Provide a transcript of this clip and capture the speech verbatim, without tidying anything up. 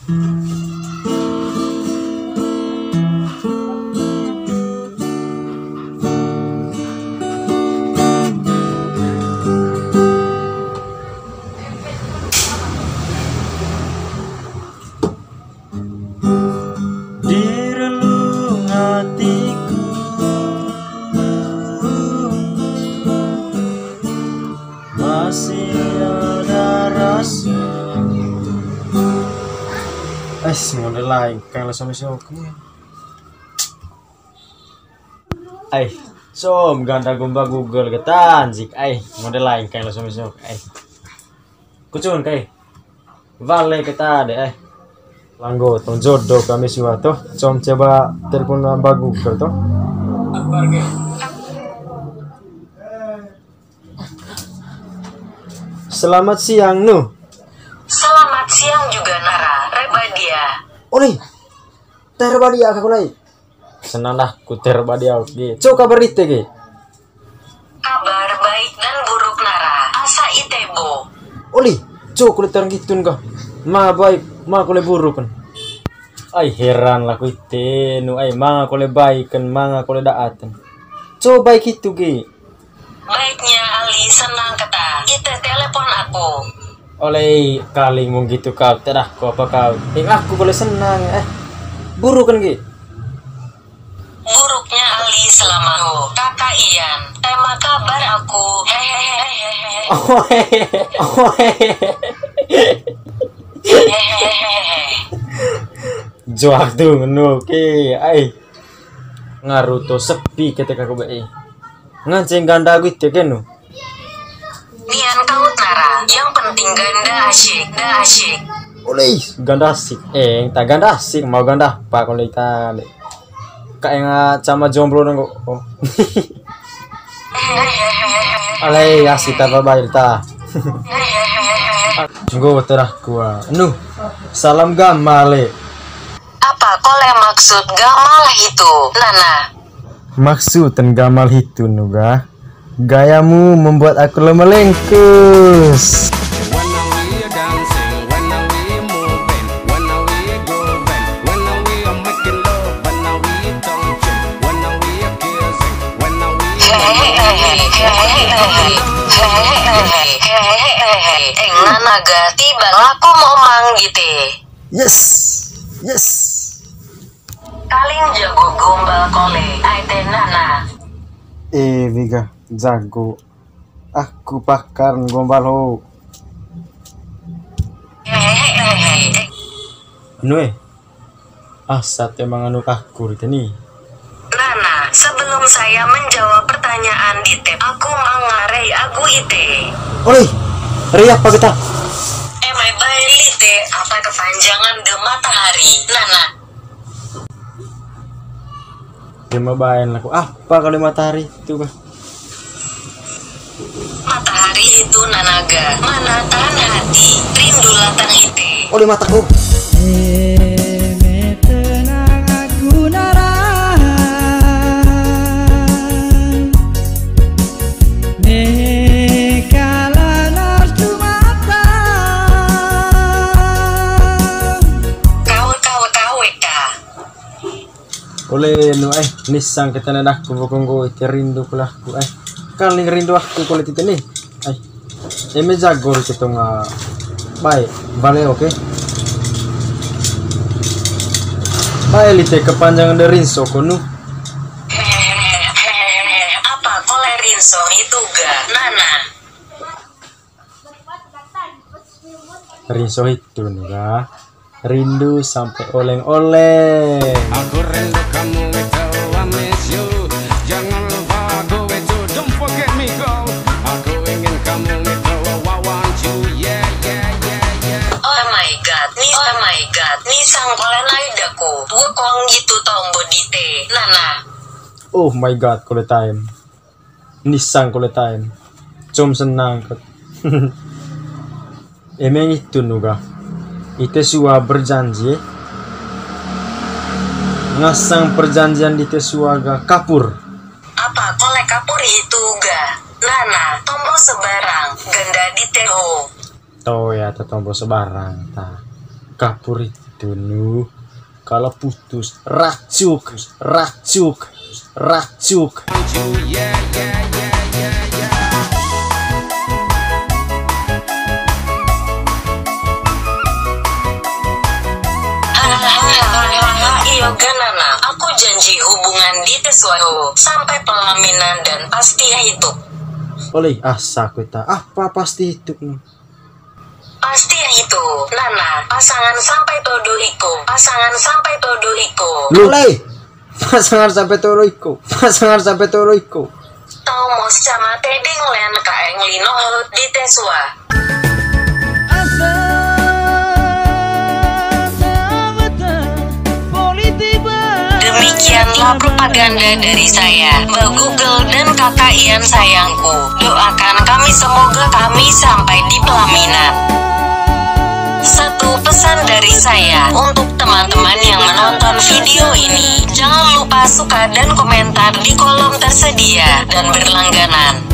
Es ngone lain kayak sama siapa? Ay, som ganda gumba Google ketan zik ay ngone lain kayak sama siapa? Ay, kucun kay, vale kita deh ay. Langgo tong jodoh kami siwa toh, som coba telepon nambah Google toh. Selamat siang Nu. Selamat siang juga Nara, Rebadia. Oli, terbadia aku lagi. Senang dah ku terbadia oke. Coba kabar itu ke? Kabar baik dan buruk Nara, asa itebo. Oli, coba kulit terang gituin kah? Ma baik, ma kulit buruk kan. Ay heran lah ku itu, nu ay ma kulit baik kan, ma kulit daatan. Coba baik itu ke? Baiknya Ali senang kata, itu telepon aku. Oleh kali mau gitu kau tidak kau apa kau eh aku boleh senang eh buruk kan gitu buruknya Ali selama ho kakak Ian tema kabar aku hehehe oh hehehe oh hehehe joak tuh menu ke ay ngaruh tuh sepi ketika aku baik ngancing ganda gitu kan nu Nian kau Nara, yang penting ganda asyik, dah asyik. Oleh ganda asik, eh tak ganda asik mau ganda pak kalau kita kayak sama jomblo nengok. Oh. Alay asik tak baik ta. Tunggu terah gua. Nu salam gamale. Apa kole maksud gamal itu, Nana? Maksud dan gamal itu nuga. Gayamu membuat aku lemelengkus. Enggak naga tiba laku momang gitu. Yes, yes. Kaling jago gombal kole, aite Nana. Eh, Viga. Jago aku pakar gombal ho anu eh asat emang anu kakur itu nih Nana sebelum saya menjawab pertanyaan di tab aku mangarei aku ite oi ri apa kita emai bayi ite apa kepanjangan de matahari Nana dia mau bayan aku apa kalau matahari itu kah matahari itu Nanaga mana tahan hati rindu latang ite oh di mataku tenang aku Nara nekala nartu mata kau kau kau eka oleh nu eh nisang kita nadah ku bokonggo rindu kulah ku eh kali rindu aku kulit itu nih ay eme jago kita nga baik vale oke okay? Baik lite kepanjangan dari rinso kono apa kole rinso itu ga Nana rinso itu nih rindu sampai oleng-oleng aku rindu kamu itu I miss you jangan lupa aku itu don't forget me girl aku ingin kamu itu I want you yeah yeah yeah yeah oh my god nih oh my god nih sang kole naidaku wukong gitu tombo dite Nana oh my god kole time nisang kole time cum senang kat emang itu nuga itu suah berjanji ngasang perjanjian di tesuaga kapur apa kole kapur itu ga Nana tombo sebarang ganda di teho toh ya tombol sebarang ta kapur itu gitu nu. Kalau putus racuk, racuk, racuk. Yeah, yeah, yeah, yeah, yeah. Hahaha, iyo ganana. Aku janji hubungan di Teswaho sampai pelaminan dan pasti itu. Oleh asa kita apa pasti itu. Pasti itu. Nana, pasangan sampai todo iko. Pasangan sampai todo iko. Oleh pasangan sampai tolo iko. Pasangan sampai tolo iko. Tau mau sama tedeng len kaeng lino haut di Teswa. Demikianlah propaganda dari saya, Mbak Google dan kakak Ian sayangku. Doakan kami semoga kami sampai di pelaminan. Satu pesan dari saya untuk teman-teman yang menonton video ini, jangan lupa suka dan komentar di kolom tersedia dan berlangganan.